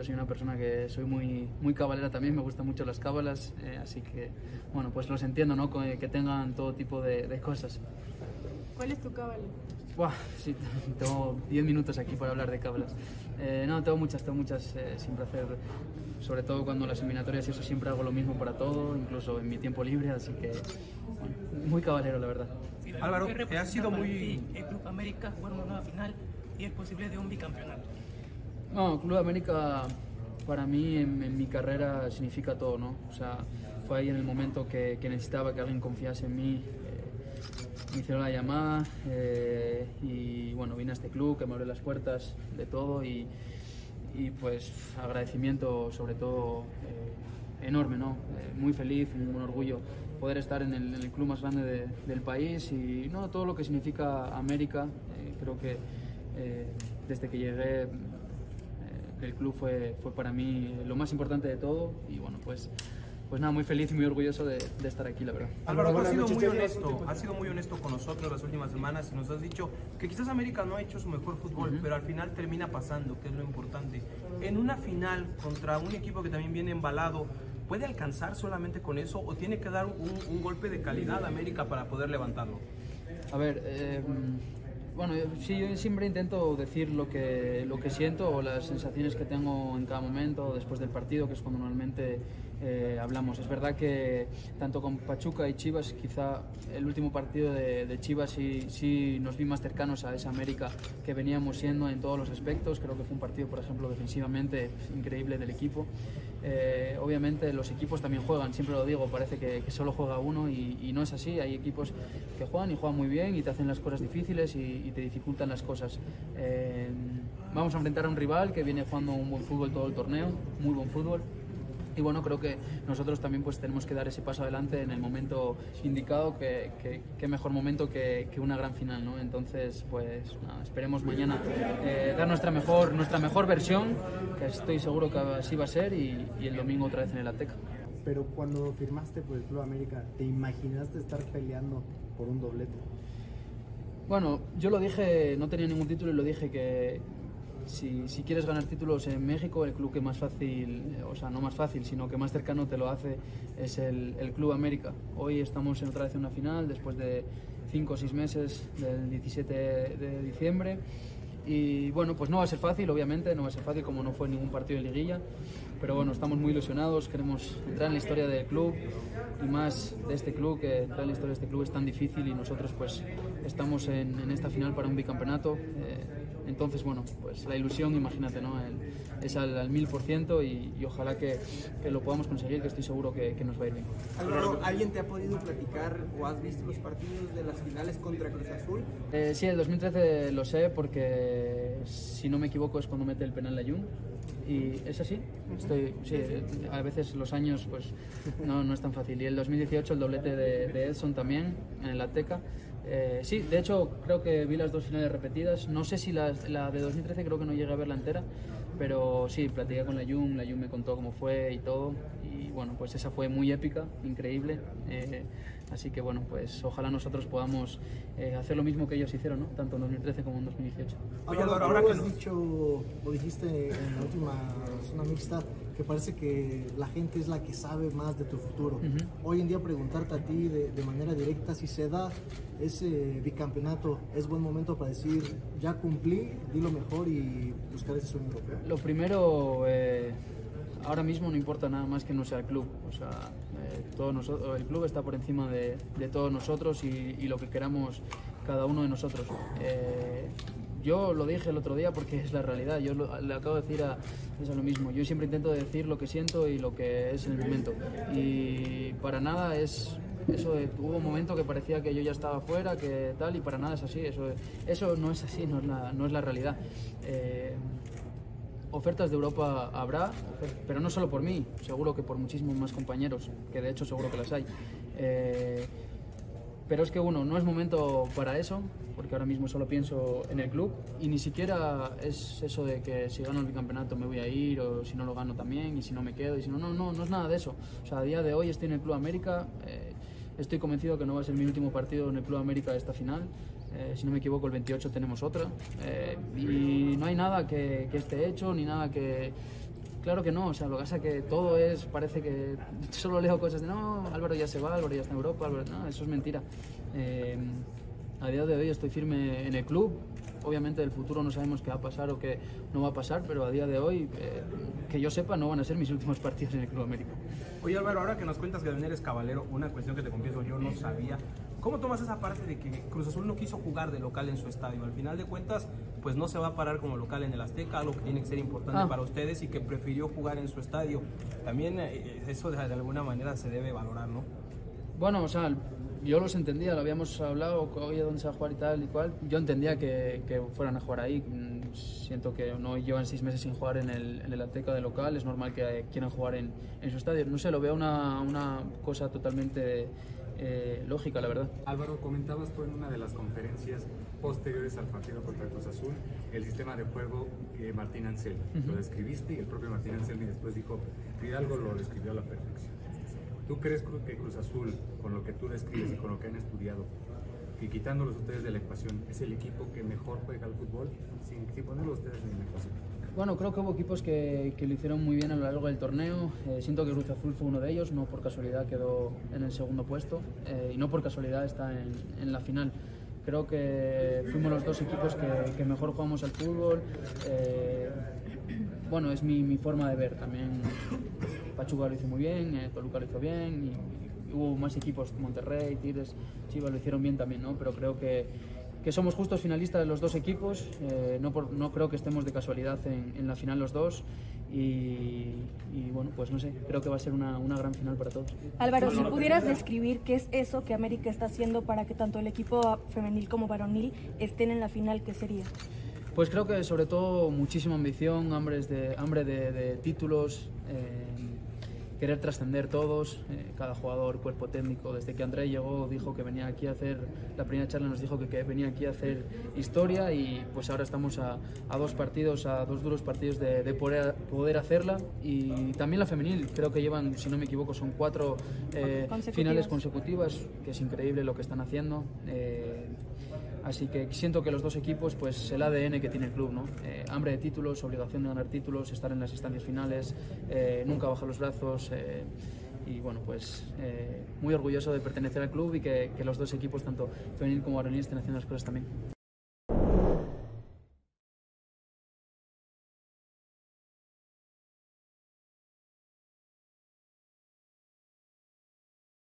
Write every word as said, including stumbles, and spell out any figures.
soy una persona que soy muy, muy cabalera también, me gustan mucho las cábalas, eh, así que, bueno, pues los entiendo, ¿no? Que tengan todo tipo de, de cosas. ¿Cuál es tu cábala? Buah, sí, tengo diez minutos aquí para hablar de cábalas. Eh, no, tengo muchas, tengo muchas, eh, siempre hacer, sobre todo cuando las eliminatorias y eso, siempre hago lo mismo para todo, incluso en mi tiempo libre, así que bueno, muy cabalero, la verdad. Álvaro, ha sido muy... El Club América jugar una nueva final y es posible de un bicampeonato. No, Club América para mí en, en mi carrera significa todo, ¿no? O sea, fue ahí en el momento que, que necesitaba que alguien confiase en mí. Me hicieron la llamada eh, y bueno, vine a este club que me abrió las puertas de todo y, y pues agradecimiento sobre todo eh, enorme, ¿no? Eh, muy feliz, un orgullo poder estar en el, en el club más grande de, del país y no todo lo que significa América. Eh, creo que eh, desde que llegué eh, el club fue, fue para mí lo más importante de todo y bueno, pues Pues nada, muy feliz y muy orgulloso de, de estar aquí, la verdad. Álvaro, tú has sido muy honesto, has sido muy honesto con nosotros las últimas semanas y nos has dicho que quizás América no ha hecho su mejor fútbol, uh-huh. pero al final termina pasando, que es lo importante. En una final contra un equipo que también viene embalado, ¿puede alcanzar solamente con eso o tiene que dar un, un golpe de calidad a América para poder levantarlo? A ver, eh, bueno, sí, yo siempre intento decir lo que, lo que siento o las sensaciones que tengo en cada momento después del partido, que es cuando normalmente eh, hablamos. Es verdad que tanto con Pachuca y Chivas, quizá el último partido de, de Chivas sí, sí nos vi más cercanos a esa América que veníamos siendo en todos los aspectos. Creo que fue un partido, por ejemplo, defensivamente increíble del equipo. Eh, obviamente los equipos también juegan, siempre lo digo, parece que, que solo juega uno y, y no es así. Hay equipos que juegan y juegan muy bien y te hacen las cosas difíciles y, y te dificultan las cosas. Eh, vamos a enfrentar a un rival que viene jugando un buen fútbol todo el torneo, muy buen fútbol. Y bueno, creo que nosotros también pues tenemos que dar ese paso adelante en el momento indicado, que, que, que mejor momento que, que una gran final, ¿no? Entonces, pues nada, esperemos mañana eh, dar nuestra mejor, nuestra mejor versión, que estoy seguro que así va a ser, y, y el domingo otra vez en el Azteca. Pero cuando firmaste por el Club América, ¿te imaginaste estar peleando por un doblete? Bueno, yo lo dije, no tenía ningún título y lo dije que Si, si quieres ganar títulos en México, el club que más fácil, o sea, no más fácil, sino que más cercano te lo hace es el, el Club América. Hoy estamos en otra vez en una final, después de cinco o seis meses, del diecisiete de diciembre. Y bueno, pues no va a ser fácil, obviamente, no va a ser fácil como no fue ningún partido de liguilla. Pero bueno, estamos muy ilusionados, queremos entrar en la historia del club y más de este club, que entrar en la historia de este club es tan difícil y nosotros pues estamos en, en esta final para un bicampeonato. Eh, entonces, bueno, pues la ilusión, imagínate, ¿no? El, es al, al mil por ciento y, y ojalá que, que lo podamos conseguir, que estoy seguro que, que nos va a ir bien. Álvaro, ¿alguien te ha podido platicar o has visto los partidos de las finales contra Cruz Azul? Eh, sí, el dos mil trece lo sé porque, si no me equivoco, es cuando mete el penal Layún. Y es así, estoy, sí, a veces los años pues no, no es tan fácil. Y el dos mil dieciocho el doblete de, de Edson también en el Azteca. Eh, sí, de hecho creo que vi las dos finales repetidas. No sé si la, la de dos mil trece creo que no llegué a verla entera, pero sí, platiqué con Layún, Layún me contó cómo fue y todo. Y bueno, pues esa fue muy épica, increíble. Eh, así que bueno, pues ojalá nosotros podamos eh, hacer lo mismo que ellos hicieron, ¿no? Tanto en dos mil trece como en dos mil dieciocho. Oye, Álvaro, ahora que has dicho, o dijiste en la última zona mixta, que parece que la gente es la que sabe más de tu futuro. Uh-huh. Hoy en día preguntarte a ti de, de manera directa si se da ese bicampeonato, ¿es buen momento para decir, ya cumplí, di lo mejor y buscar ese sueño europeo? Lo primero, eh, ahora mismo no importa nada más que no sea el club. O sea, eh, todo nosotros, el club está por encima de, de todos nosotros y, y lo que queramos cada uno de nosotros. Eh, Yo lo dije el otro día porque es la realidad, yo lo, le acabo de decir a, es a lo mismo, yo siempre intento decir lo que siento y lo que es en el momento, y para nada es eso de, hubo un momento que parecía que yo ya estaba fuera, que tal, y para nada es así, eso, eso no es así, no es la, no es la realidad. Eh, ofertas de Europa habrá, pero no solo por mí, seguro que por muchísimos más compañeros, que de hecho seguro que las hay. Eh, Pero es que uno, no es momento para eso, porque ahora mismo solo pienso en el club y ni siquiera es eso de que si gano el bicampeonato me voy a ir o si no lo gano también y si no me quedo y si no, no, no, no es nada de eso. O sea, a día de hoy estoy en el Club América, eh, estoy convencido que no va a ser mi último partido en el Club América de esta final. Eh, si no me equivoco, el veintiocho tenemos otra eh, y no hay nada que, que esté hecho ni nada que... claro que no, o sea, lo que pasa es que todo es, parece que solo leo cosas de no, Álvaro ya se va, Álvaro ya está en Europa, Álvaro, no, eso es mentira. Eh, a día de hoy estoy firme en el club, obviamente del futuro no sabemos qué va a pasar o qué no va a pasar, pero a día de hoy, eh, que yo sepa, no van a ser mis últimos partidos en el Club América. Oye Álvaro, ahora que nos cuentas que también eres Caballero, una cuestión que te confieso yo no sabía, ¿cómo tomas esa parte de que Cruz Azul no quiso jugar de local en su estadio? Al final de cuentas, pues no se va a parar como local en el Azteca, algo que tiene que ser importante ah. para ustedes y que prefirió jugar en su estadio. También eh, eso de, de alguna manera se debe valorar, ¿no? Bueno, o sea, yo los entendía, lo habíamos hablado, oye, ¿dónde se va a jugar y tal y cual? Yo entendía que, que fueran a jugar ahí. Siento que no llevan seis meses sin jugar en el, en el Azteca de local, es normal que quieran jugar en, en su estadio. No sé, lo veo una, una cosa totalmente eh, lógica, la verdad. Álvaro, comentabas tú en una de las conferencias posteriores al partido contra Cruz Azul el sistema de juego que Martín Anselmi. Uh-huh. Lo describiste y el propio Martín Anselmi después dijo, Fidalgo lo describió a la perfección. ¿Tú crees que Cruz Azul, con lo que tú describes y con lo que han estudiado, que quitándolos ustedes de la ecuación, es el equipo que mejor juega al fútbol, sin, sin ponerlos ustedes en la ecuación? Bueno, creo que hubo equipos que, que lo hicieron muy bien a lo largo del torneo. Eh, siento que Cruz Azul fue uno de ellos, no por casualidad quedó en el segundo puesto eh, y no por casualidad está en, en la final. Creo que fuimos los dos equipos que, que mejor jugamos al fútbol. Eh, bueno, es mi, mi forma de ver también. Pachuca lo hizo muy bien, eh, Toluca lo hizo bien y, y hubo más equipos, Monterrey, Tigres, Chivas lo hicieron bien también, ¿no? Pero creo que, que somos justos finalistas de los dos equipos, eh, no, por, no creo que estemos de casualidad en, en la final los dos y, y bueno, pues no sé, creo que va a ser una, una gran final para todos. Álvaro, si pudieras describir qué es eso que América está haciendo para que tanto el equipo femenil como varonil estén en la final, ¿qué sería? Pues creo que sobre todo muchísima ambición, hambre de, hambre de, de títulos, eh, querer trascender todos, eh, cada jugador, cuerpo técnico. Desde que André llegó dijo que venía aquí a hacer, la primera charla nos dijo que, que venía aquí a hacer historia y pues ahora estamos a, a dos partidos, a dos duros partidos de, de poder, poder hacerla. Y también la femenil, creo que llevan, si no me equivoco, son cuatro eh, finales consecutivas, que es increíble lo que están haciendo. Eh, Así que siento que los dos equipos, pues el A D N que tiene el club, ¿no? Eh, hambre de títulos, obligación de ganar títulos, estar en las instancias finales, eh, nunca bajar los brazos eh, y bueno, pues eh, muy orgulloso de pertenecer al club y que, que los dos equipos, tanto femenil como varonil, estén haciendo las cosas también.